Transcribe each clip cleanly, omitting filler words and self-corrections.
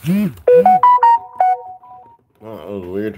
Oh, that was weird.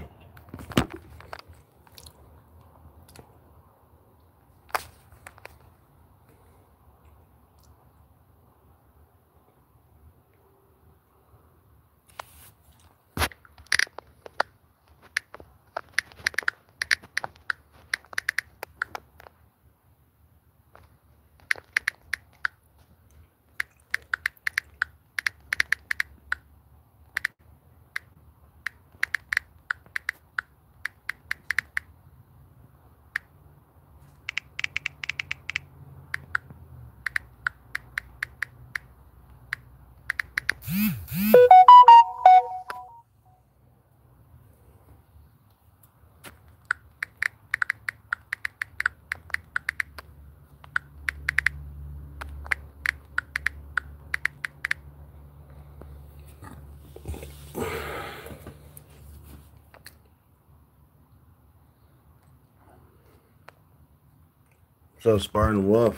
So Spartan Wolf.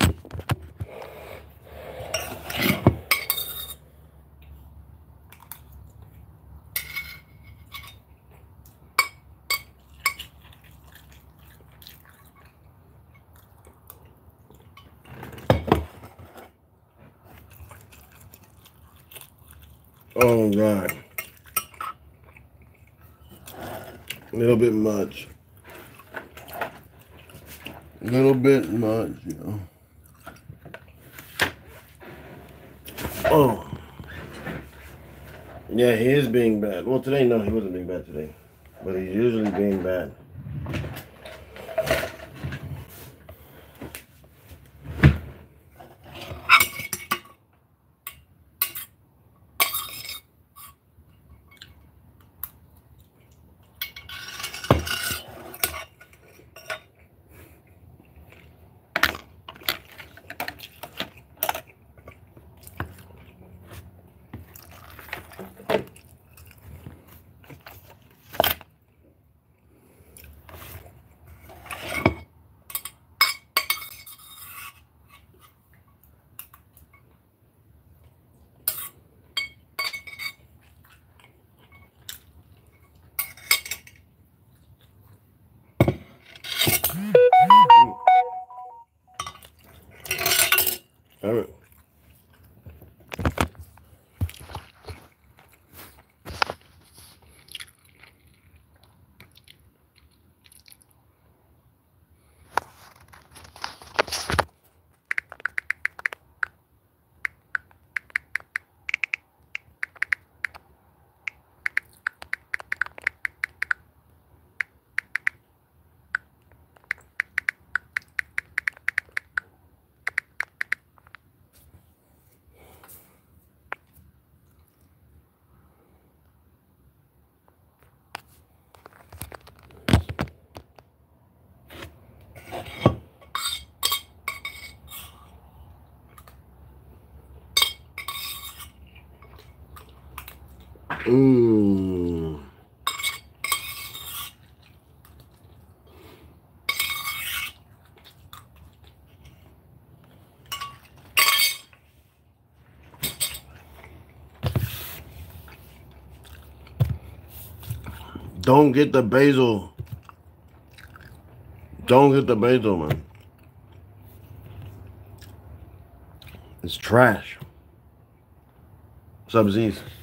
Oh God. A little bit much. A little bit much, you know. Oh. Yeah, he is being bad. Well, today, no, he wasn't being bad today. But he's usually being bad. All right. Mmm. Don't get the basil. Don't get the basil, man. It's trash. Sub-Z's.